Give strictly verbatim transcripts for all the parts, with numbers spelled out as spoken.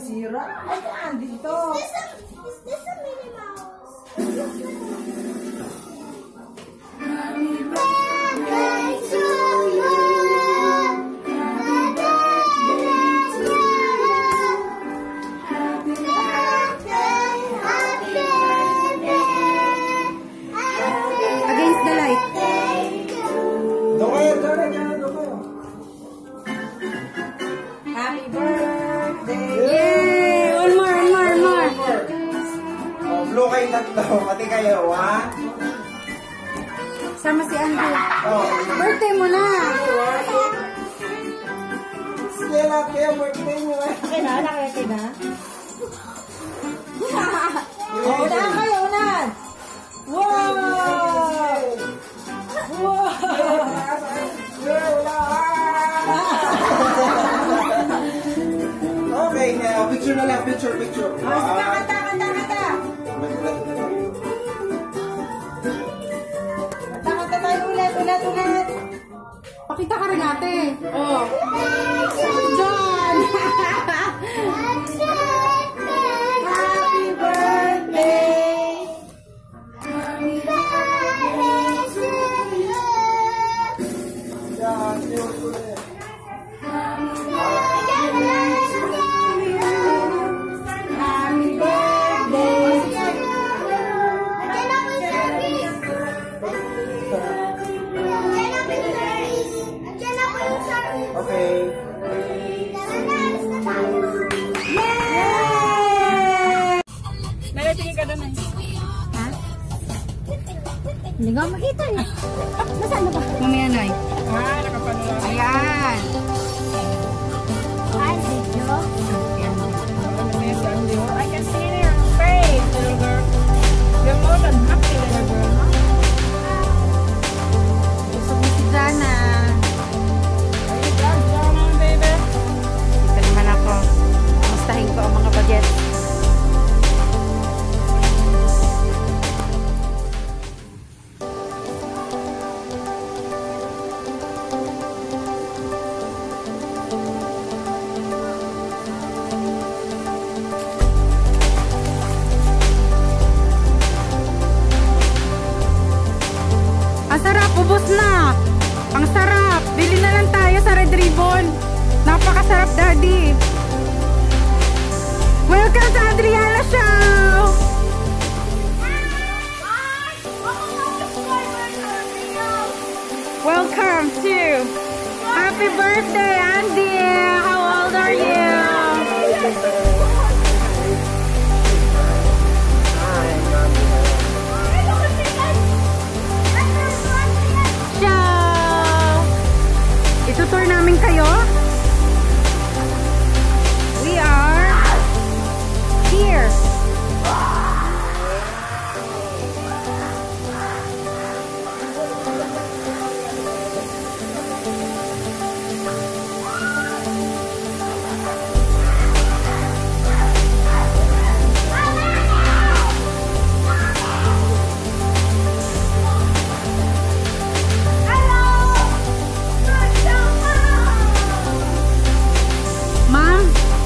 sira. Ayan, dito. Is this a, is this a Minnie Mouse? Happy birthday to you. Happy birthday to you. Happy birthday, happy birthday. Against the light. Doon kayo, doon kayo, doon kayo. Happy birthday. Yay! One more, one more, one more. Oh, blue kayo tatlo. Pati kayo, ha? Sama si Andrew. Oh. Birthday mo na. Sige lang kayo, birthday mo. Okay na? Nakayaki na? Oh, unahan kayo, unahan. Wow! Wow! Okay, now, picture na lang, picture, picture. Oh, sige, kanta, kanta, kanta. Kanta, kanta tayo ulit, ulit, ulit. Pakita ka rin ate. Oh. John! Happy birthday! Happy birthday to you. Yeah, yun, ulit. Happy birthday! Okay. Yay! Nalatingin ka doon eh. Ha? Hindi ko makita eh. Nasaan na ba? Mamaya na eh. Ah, nakapanood. Ayan. Hi, video. I can see it in your face, little girl. You're more than happy, little girl, huh? Gusto mo si Jana. Are you done, Jana, baby? Dito naman ako. Kamustahin ko ang mga bagets. Ang sarap, ubos na. Ang sarap. Bili na lang tayo sa Red Ribbon. Napakasarap, Daddy. Welcome to Adriana Show. Welcome to Happy Birthday, Andy. How old are you? Show! Itutour namin kayo. We are here. Ma'am?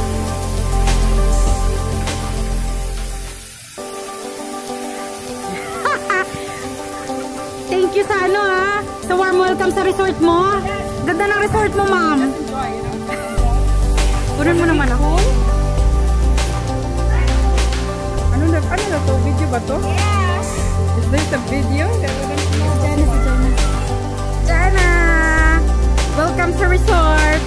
Thank you sa ano ha, sa warm welcome sa resort mo. Ganda ng resort mo, ma'am. Enjoy, you know? Punan mo naman ako. Ano na, ano na to? Video ba to? Yes. Is this a video? Jana si Jana. Jana! Welcome sa resort.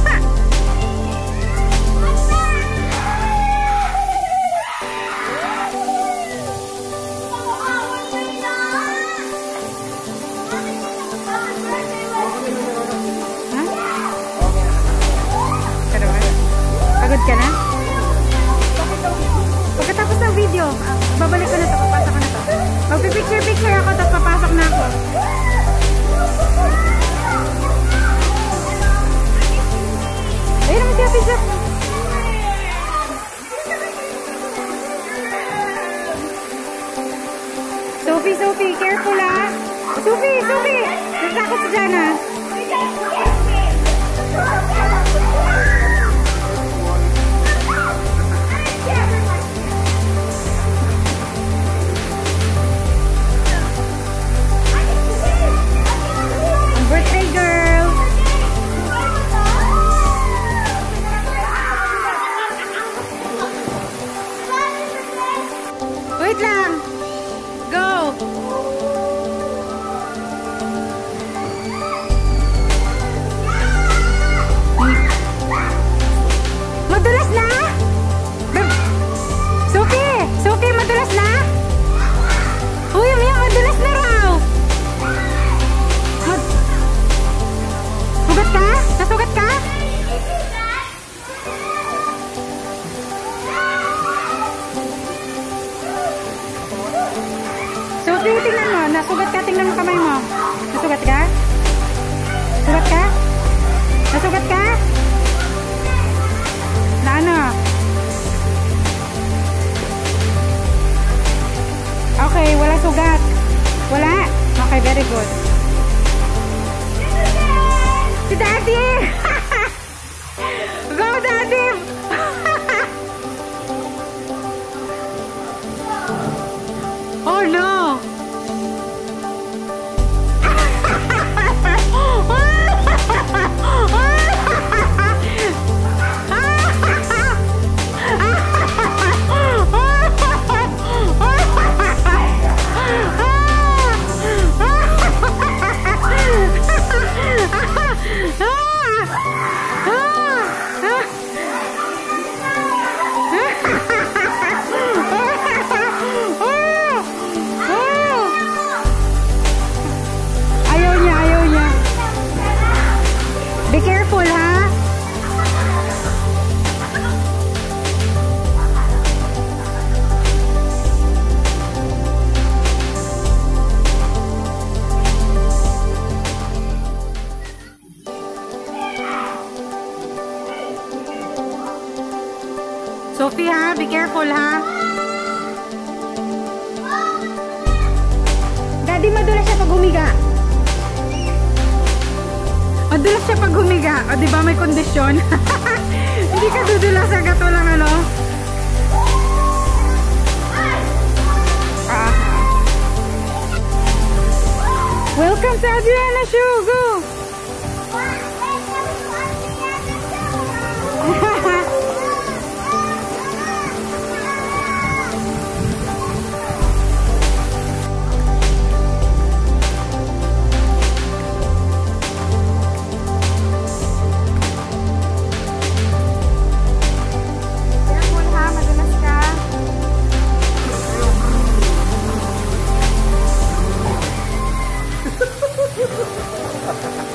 Pagod ka na? Pagkatapos ng video, babalik ko na ito, papasok ko na ito. Magpipicture-picture ako, tapos papasok na ako. Ayun naman siya, picture. Sophie, Sophie, careful ah. Sophie, Sophie! Natakot si Jana. kamay mo. Nasugat ka? Sugat ka? Nasugat ka? Na ano? Okay, wala sugat. Wala? Okay, very good. Si Daddy! Go, Daddy! Oh no! Be careful, ha? Sophie, ha? Be careful, ha? Daddy, madulas siya pag humiga. Madulas siya pag humiga. O, diba may kondisyon? Hindi ka dudulas agad walang ano. Ah. Welcome sa Adriana Show. Go! Ha ha ha.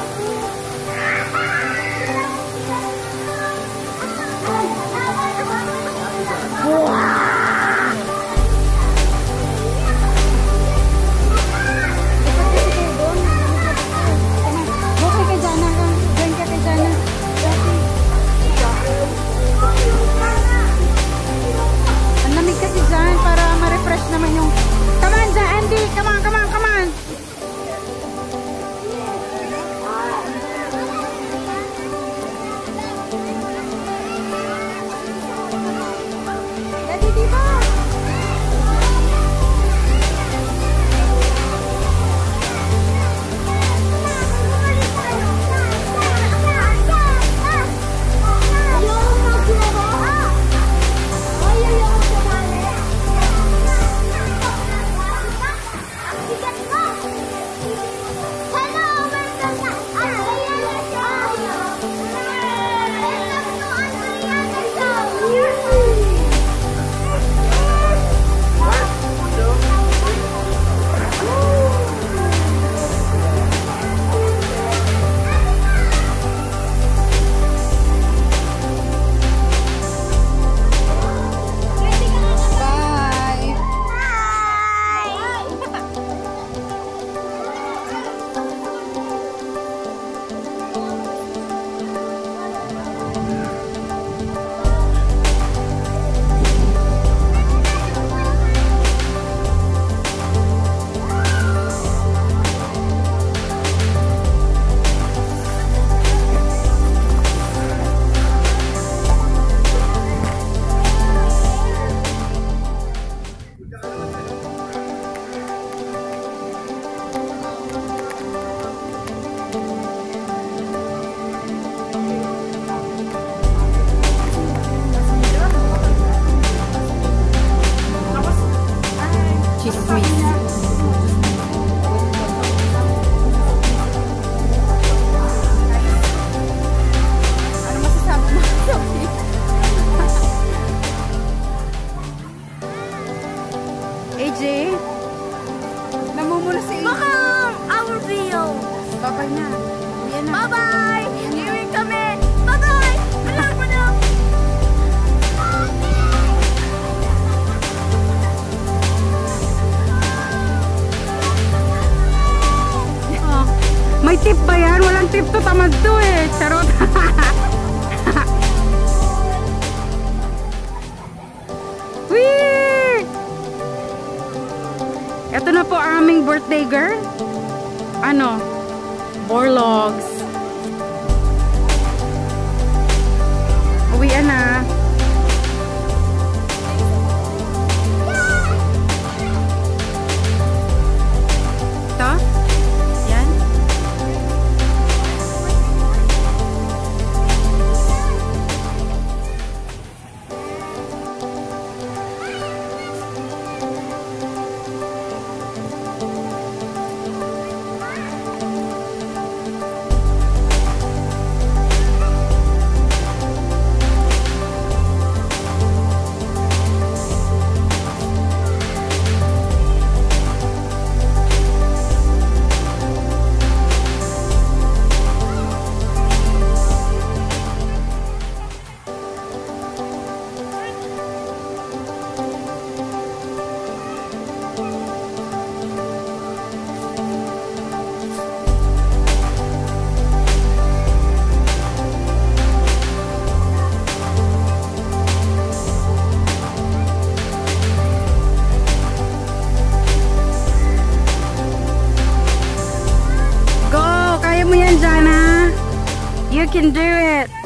tip ba yan? Walang tip to, tamad to eh. Charot. Whee! Ito na po ang aming birthday girl. Ano? Borlogs. Uwian na. Ito? Yan? Go! Kaya mo yan, Jana. You can do it.